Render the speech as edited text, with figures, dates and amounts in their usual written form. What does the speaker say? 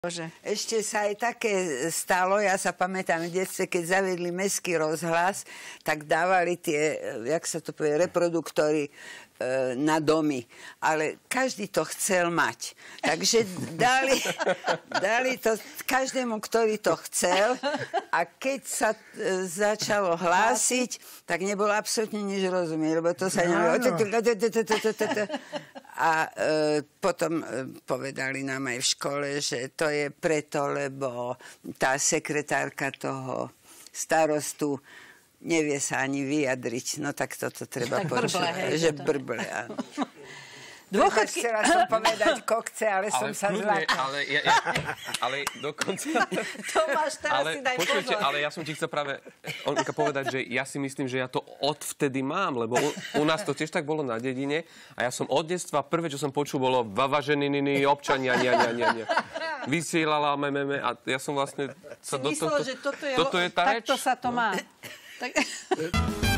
Bože. Ešte sa aj také stalo, ja sa pamätám v detstve, keď zaviedli mestský rozhlas, tak dávali tie, jak sa to povie, reproduktory na domy. Ale každý to chcel mať. Takže dali to každému, ktorý to chcel. A keď sa začalo hlásiť, tak nebolo absolútne nič rozumieť, lebo to sa nebolo... A potom povedali nám aj v škole, že to je preto, lebo tá sekretárka toho starostu nevie sa ani vyjadriť. No tak toto treba počuť. Že brble, áno. Dôchodky... Chcela som povedať kokce, ale som sa zlákla. Ale dokonca... Tomáš, teraz si daj počujete, pozor. ale ja som ti chcel práve povedať, že ja si myslím, že ja to odvtedy mám, lebo u nás to tiež tak bolo na dedine a ja som od detstva, prvé, čo som počul, bolo vavaženiny občania, nie. Vysielala meme a ja som vlastne... Si myslel, že toto je tá reč. takto sa to má. Tak...